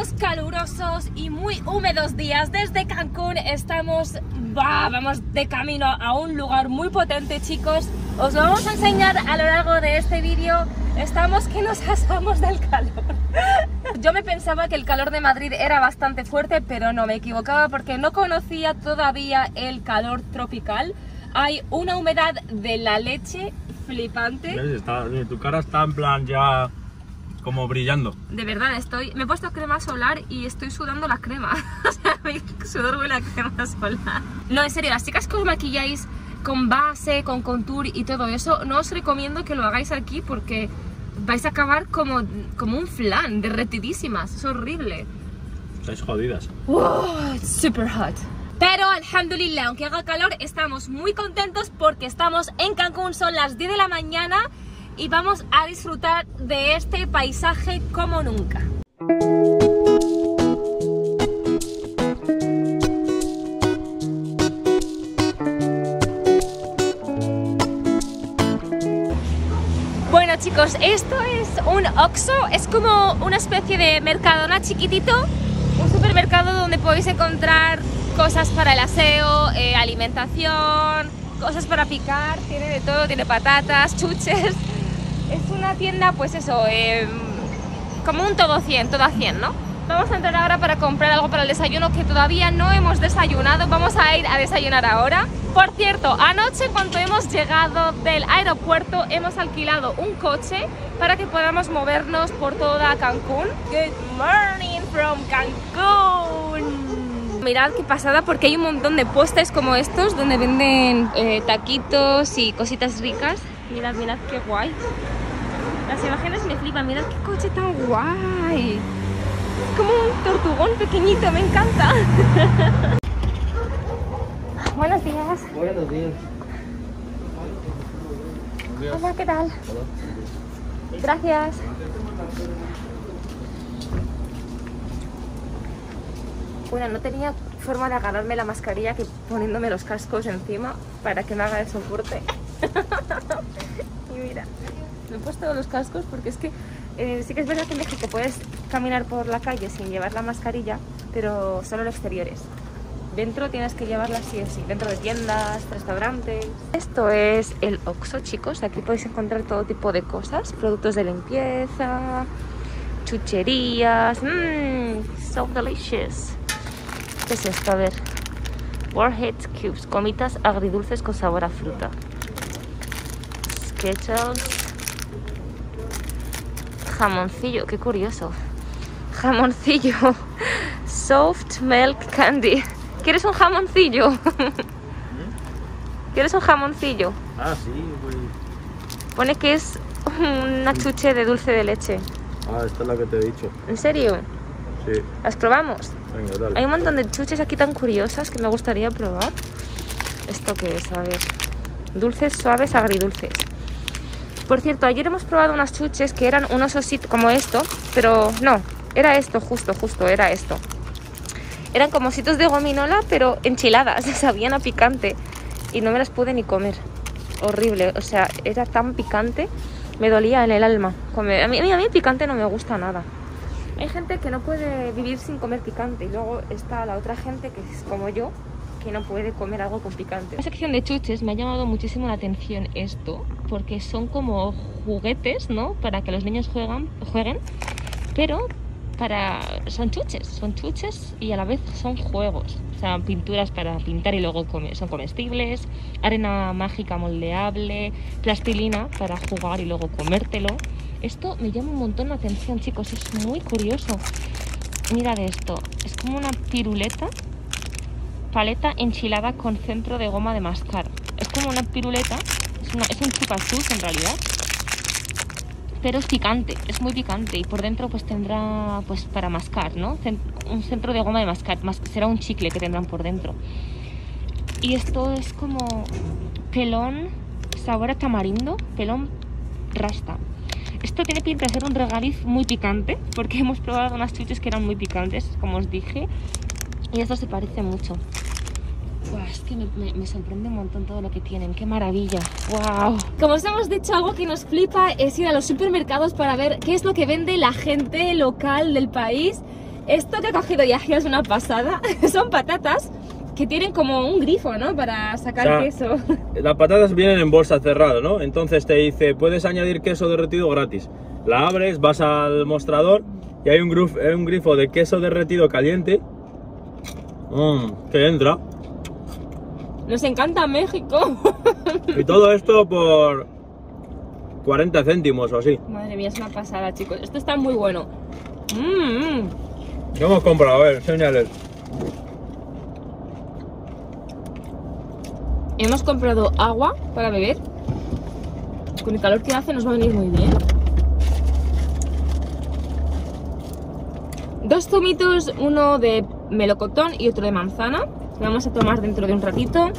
estos calurosos y muy húmedos días desde Cancún vamos de camino a un lugar muy potente, chicos. Os lo vamos a enseñar a lo largo de este vídeo. Estamos que nos asamos del calor. Yo me pensaba que el calor de Madrid era bastante fuerte, pero no, me equivocaba porque no conocía todavía el calor tropical. Hay una humedad de la leche flipante. Tu cara está en plan ya como brillando. De verdad, me he puesto crema solar y estoy sudando la crema. O sea, mi sudor huele a crema solar. No, en serio, las chicas que os maquilláis con base, con contour y todo eso, no os recomiendo que lo hagáis aquí porque vais a acabar como un flan, derretidísimas. Es horrible. Estáis jodidas. Wow, it's super hot. Pero, alhamdulillah, aunque haga calor, estamos muy contentos porque estamos en Cancún, son las 10 de la mañana y vamos a disfrutar de este paisaje como nunca. Bueno, chicos, esto es un Oxxo, es como una especie de Mercadona chiquitito, un supermercado donde podéis encontrar cosas para el aseo, alimentación, cosas para picar, tiene de todo, tiene patatas, chuches. Es una tienda, pues eso, como un todo a 100, ¿no? Vamos a entrar ahora para comprar algo para el desayuno que todavía no hemos desayunado, vamos a ir a desayunar ahora. Por cierto, anoche cuando hemos llegado del aeropuerto hemos alquilado un coche para que podamos movernos por toda Cancún. Good morning from Cancún. Mirad qué pasada porque hay un montón de puestos como estos donde venden taquitos y cositas ricas. Mirad qué guay. Las imágenes me flipan, mirad qué coche tan guay. Es como un tortugón pequeñito, me encanta. Buenos días. Buenos días. Hola, ¿qué tal? Hola. Gracias. Bueno, no tenía forma de agarrarme la mascarilla que poniéndome los cascos encima para que me haga el soporte. Y mira, me he puesto los cascos porque es que sí que es verdad que en México puedes caminar por la calle sin llevar la mascarilla, pero solo en exteriores. Dentro tienes que llevarla sí o sí, dentro de tiendas, restaurantes. Esto es el Oxxo, chicos. Aquí podéis encontrar todo tipo de cosas, productos de limpieza, chucherías. So delicious. ¿Qué es esto? A ver. Warheads Cubes, gomitas agridulces con sabor a fruta. Skittles. Jamoncillo, qué curioso. Jamoncillo. Soft Milk Candy. ¿Quieres un jamoncillo? ¿Quieres un jamoncillo? Ah, sí, pues. Pone que es una chuche de dulce de leche. Ah, esta es la que te he dicho. ¿En serio? Sí. ¿Las probamos? Venga, dale. Hay un montón de chuches aquí tan curiosas que me gustaría probar. ¿Esto qué es? A ver. Dulces, suaves, agridulces. Por cierto, ayer hemos probado unas chuches que eran unos ositos como esto, pero no, era esto, justo, era esto. Eran como ositos de gominola, pero enchiladas, sabían a picante y no me las pude ni comer. Horrible, o sea, era tan picante, me dolía en el alma. A mí el picante no me gusta nada. Hay gente que no puede vivir sin comer picante y luego está la otra gente que es como yo, que no puede comer algo con picante. En la sección de chuches me ha llamado muchísimo la atención esto, porque son como juguetes, ¿no? Para que los niños jueguen, pero son chuches y a la vez son juegos. O sea, pinturas para pintar y luego son comestibles, arena mágica moldeable, plastilina para jugar y luego comértelo. Esto me llama un montón la atención, chicos, es muy curioso. Mirad esto, es como una piruleta, paleta enchilada con centro de goma de mascar. Es como una piruleta, es un chupachus en realidad, pero es picante, es muy picante y por dentro pues tendrá pues para mascar, ¿no? Un centro de goma de mascar, será un chicle que tendrán por dentro. Y esto es como pelón, sabor a tamarindo, pelón rasta. Esto tiene pinta de ser un regaliz muy picante, porque hemos probado unas chuches que eran muy picantes, como os dije, y esto se parece mucho. Wow, es que me sorprende un montón todo lo que tienen, qué maravilla. Wow. Como os hemos dicho, algo que nos flipa es ir a los supermercados para ver qué es lo que vende la gente local del país. Esto que ha cogido Yahya es una pasada. Son patatas que tienen como un grifo, ¿no? Para sacar, o sea, queso. Las patatas vienen en bolsa cerrada, ¿no? Entonces te dice, puedes añadir queso derretido gratis. La abres, vas al mostrador y hay un grifo de queso derretido caliente. Que entra. Nos encanta México. Y todo esto por 40 céntimos o así. Madre mía, es una pasada, chicos. Esto está muy bueno. ¿Qué hemos comprado? A ver, enséñales. Hemos comprado agua para beber. Con el calor que hace nos va a venir muy bien. 2 zumitos, uno de melocotón y otro de manzana. Lo vamos a tomar dentro de un ratito.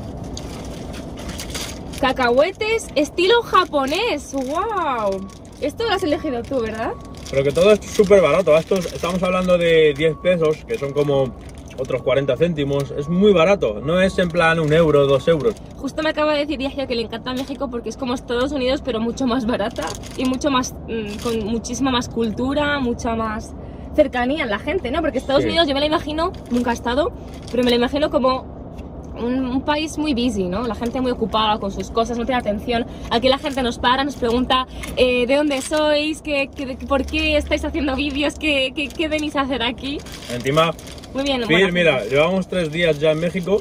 Cacahuetes estilo japonés. ¡Wow! Esto lo has elegido tú, ¿verdad? Pero que todo es súper barato. Estamos hablando de 10 pesos, que son como otros 40 céntimos. Es muy barato. No es en plan 1 euro, 2 euros. Justo me acaba de decir Yahya que le encanta México porque es como Estados Unidos, pero mucho más barata y mucho más, con muchísima más cultura, mucha más cercanía en la gente, ¿no? Porque Estados Unidos yo me la imagino, nunca he estado, pero me la imagino como un país muy busy, ¿no? La gente muy ocupada con sus cosas, no tiene atención. Aquí la gente nos para, nos pregunta ¿de dónde sois? ¿Por qué estáis haciendo vídeos? ¿Qué venís a hacer aquí? Encima, muy bien, Fir, mira, llevamos 3 días ya en México.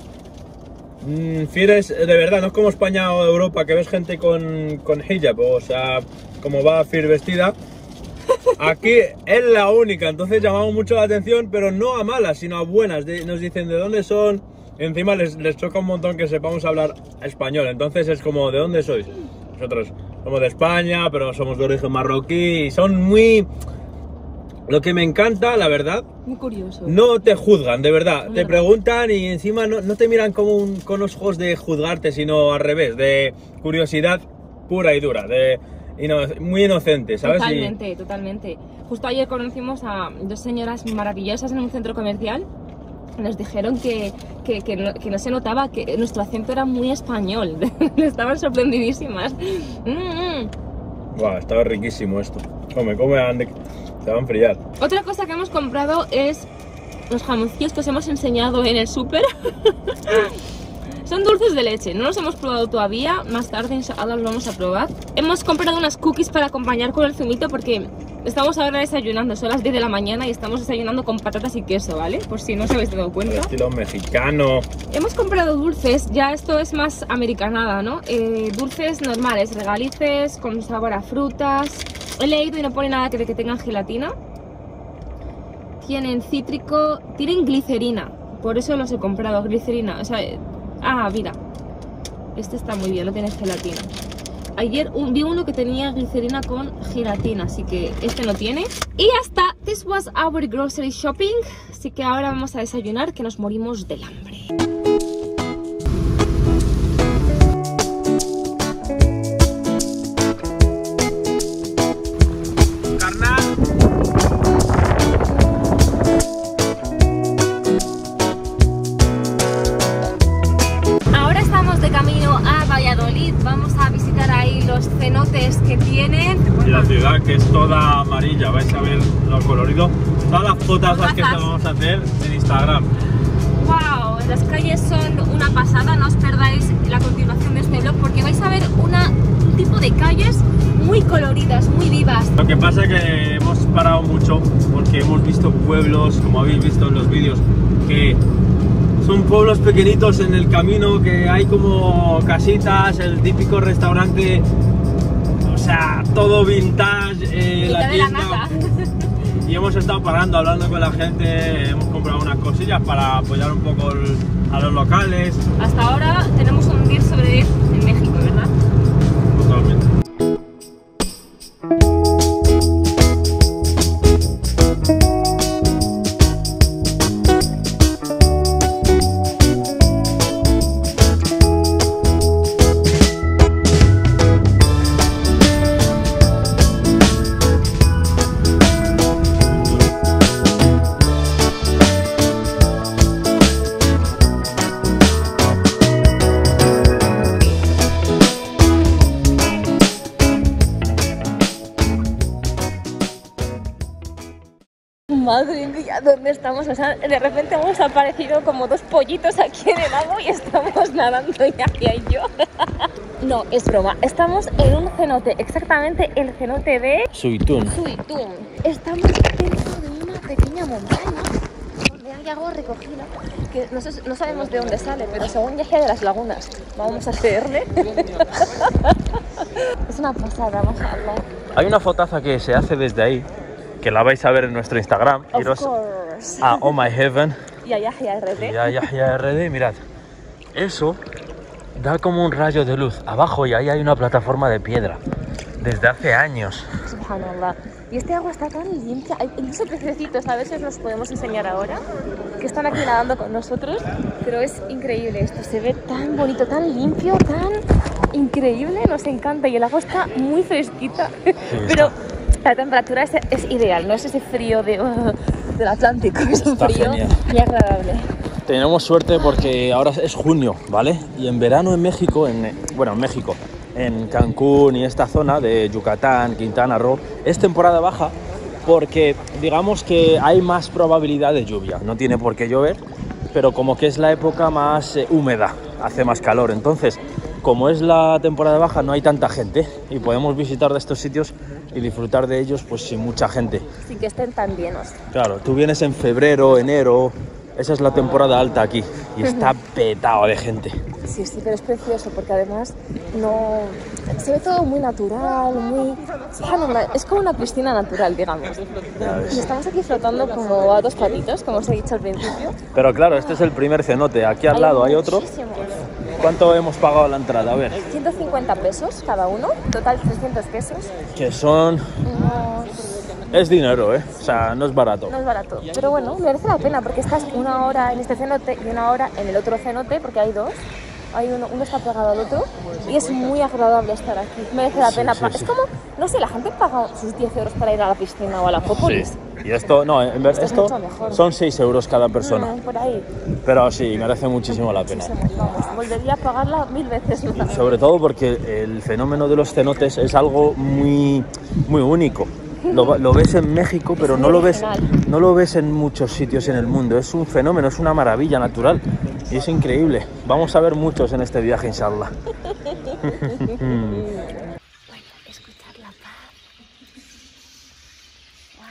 Fir es, de verdad, no es como España o Europa, que ves gente con hijab, o sea, como va Fir vestida. Aquí es la única, entonces llamamos mucho la atención, pero no a malas, sino a buenas. Nos dicen de dónde son, encima les choca un montón que sepamos hablar español, entonces es como, ¿de dónde sois? Nosotros somos de España, pero somos de origen marroquí, y son muy... Lo que me encanta, la verdad, muy curioso. No te juzgan, de verdad, te preguntan y encima no te miran como con los ojos de juzgarte, sino al revés, de curiosidad pura y dura, muy inocente, ¿sabes? Totalmente, totalmente. Justo ayer conocimos a 2 señoras maravillosas en un centro comercial. Nos dijeron que no se notaba, que nuestro acento era muy español. Estaban sorprendidísimas. Wow, estaba riquísimo esto. Come, Andy, se va a enfriar. Otra cosa que hemos comprado es los jamoncillos que os hemos enseñado en el súper. Son dulces de leche, no los hemos probado todavía, más tarde inshallah los vamos a probar. Hemos comprado unas cookies para acompañar con el zumito porque estamos ahora desayunando, son las 10 de la mañana y estamos desayunando con patatas y queso, ¿vale? Por si no os habéis dado cuenta. Estilo mexicano. Hemos comprado dulces, ya esto es más americanada, ¿no? Dulces normales, regalices, con sabor a frutas. He leído y no pone nada de que tengan gelatina. Tienen cítrico, tienen glicerina, por eso los he comprado, glicerina, o sea... mira, este está muy bien, no tiene gelatina. Ayer vi uno que tenía glicerina con gelatina, así que este no tiene. Y ya está, this was our grocery shopping. Así que ahora vamos a desayunar, que nos morimos del hambre. Vamos a visitar ahí los cenotes que tienen. Y la ciudad, que es toda amarilla, vais a ver lo colorido. Todas las fotos que vamos a hacer en Instagram. Wow, las calles son una pasada, no os perdáis la continuación de este vlog porque vais a ver un tipo de calles muy coloridas, muy vivas. Lo que pasa es que hemos parado mucho porque hemos visto pueblos, como habéis visto en los vídeos, que son pueblos pequeñitos en el camino, que hay como casitas, el típico restaurante, o sea, todo vintage, la tienda. Y hemos estado parando, hablando con la gente, hemos comprado unas cosillas para apoyar un poco a los locales. Hasta ahora tenemos un 10 sobre 10 en México, ¿verdad? Totalmente. Madre mía, ¿dónde estamos? O sea, de repente hemos aparecido como dos pollitos aquí en el agua y estamos nadando Yahya y yo. No, es broma. Estamos en un cenote, exactamente el cenote de Suitún. Estamos dentro de una pequeña montaña donde hay agua recogida, que no sabemos de dónde sale, pero según Yahya de las lagunas. Vamos a creerle. Es una pasada, mashallah. Hay una fotaza que se hace desde ahí, que la vais a ver en nuestro Instagram. Of course. A Oh My Heaven. Y a Yahya RD. Y a Yahya RD, mirad. Eso da como un rayo de luz abajo y ahí hay una plataforma de piedra. Desde hace años. Subhanallah. Y este agua está tan limpia. Hay incluso pececitos, a veces los podemos enseñar ahora, que están aquí nadando con nosotros. Pero es increíble esto. Se ve tan bonito, tan limpio, tan increíble. Nos encanta. Y el agua está muy fresquita. Sí, pero la temperatura es ideal. No es ese frío del Atlántico. Es un frío muy agradable. Tenemos suerte porque ahora es junio, ¿vale? Y en verano en México, en Cancún y esta zona de Yucatán, Quintana Roo, es temporada baja porque digamos que hay más probabilidad de lluvia. No tiene por qué llover, pero como que es la época más húmeda, hace más calor. Entonces, como es la temporada baja, no hay tanta gente y podemos visitar de estos sitios y disfrutar de ellos pues sin mucha gente. Sin que estén tan llenos. Claro, tú vienes en febrero, enero. Esa es la temporada alta aquí y está petado de gente. Sí, pero es precioso porque además se ve todo muy natural, es como una piscina natural, digamos. Y estamos aquí flotando como a dos patitos, como os he dicho al principio. Pero claro, este es el primer cenote. Aquí al lado hay otro. ¿Cuánto hemos pagado la entrada? A ver. 150 pesos cada uno, total 300 pesos. Que son... Es dinero, ¿eh? O sea, no es barato. No es barato, pero bueno, merece la pena porque estás una hora en este cenote y una hora en el otro cenote, porque hay dos. Uno está pegado al otro y es muy agradable estar aquí. Merece la pena. Es como, no sé, la gente paga sus 10 euros para ir a la piscina o a la Acrópolis. Sí. Y esto, no, en verdad, esto son 6 euros cada persona. Por ahí. Pero sí, merece muchísimo la pena. Vamos, volvería a pagarla 1000 veces más. Sobre todo porque el fenómeno de los cenotes es algo muy, muy único. Lo ves en México, pero no lo ves en muchos sitios en el mundo. Es un fenómeno, es una maravilla natural y es increíble. Vamos a ver muchos en este viaje, inshallah. Bueno, escuchar la paz. Wow.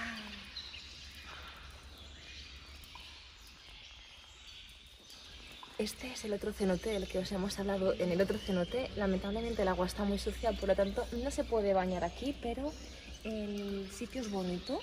Este es el otro cenote del que os hemos hablado. En el otro cenote, lamentablemente el agua está muy sucia, por lo tanto no se puede bañar aquí, pero el sitio es bonito,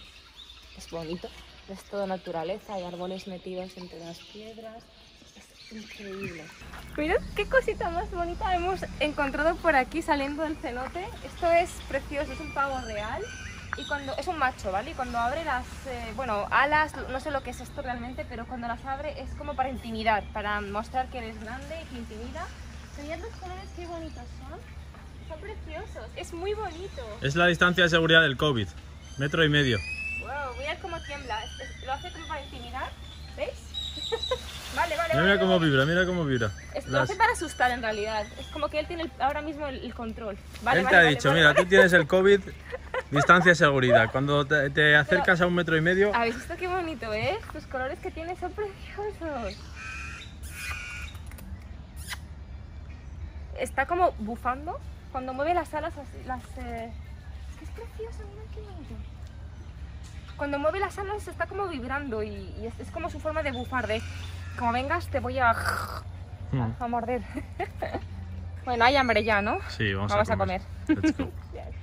es toda naturaleza, hay árboles metidos entre las piedras, es increíble. Mirad qué cosita más bonita hemos encontrado por aquí saliendo del cenote. Esto es precioso, es un pavo real y es un macho, ¿vale? Y cuando abre las alas, no sé lo que es esto realmente, pero cuando las abre es como para intimidar, para mostrar que eres grande y que intimida. Mirad los colores, qué bonitos son. Son preciosos, es muy bonito. Es la distancia de seguridad del COVID, 1,5 metros. Wow, mirad cómo tiembla, lo hace como para intimidar, ¿veis? Vale. Mira cómo vibra. Lo hace para asustar en realidad, es como que él tiene ahora mismo el control. Él te ha dicho, mira, tú tienes el COVID, distancia de seguridad, cuando te acercas a 1,5 metros... ¿Habéis visto qué bonito es? Los colores que tiene son preciosos. Está como bufando. Cuando mueve las alas, es que es precioso, mirad qué bonito. Cuando mueve las alas está como vibrando y es como su forma de bufar, de como vengas te voy a morder. Bueno, hay hambre ya, ¿no? Sí, vamos a comer. Let's go.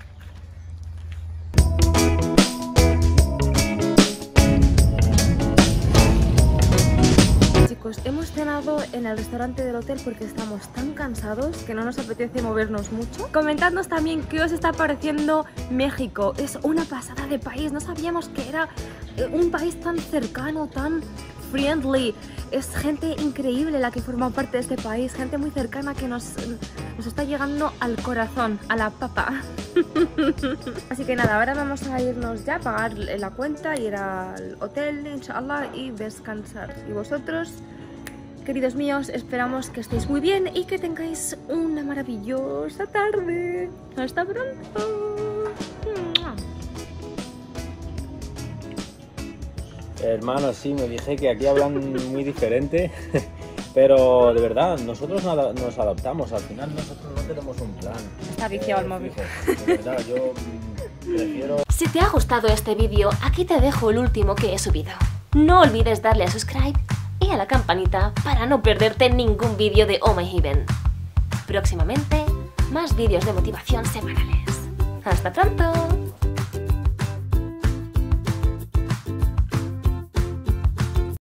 Chicos, hemos cenado en el restaurante del hotel porque estamos tan cansados que no nos apetece movernos mucho. Comentadnos también qué os está pareciendo México. Es una pasada de país, no sabíamos que era un país tan cercano, tan friendly. Es gente increíble la que forma parte de este país, gente muy cercana que nos está llegando al corazón, a la papa. Así que nada, ahora vamos a irnos ya, pagar la cuenta, ir al hotel, inshallah, y descansar. Y vosotros, queridos míos, esperamos que estéis muy bien y que tengáis una maravillosa tarde. ¡Hasta pronto! Hermano, sí, me dije que aquí hablan muy diferente, pero de verdad, nosotros nos adaptamos, al final nosotros no tenemos un plan. Está viciado el móvil. Fijo, de verdad, yo prefiero... Si te ha gustado este vídeo, aquí te dejo el último que he subido. No olvides darle a subscribe y a la campanita para no perderte ningún vídeo de Oh My Heaven. Próximamente, más vídeos de motivación semanales. ¡Hasta pronto!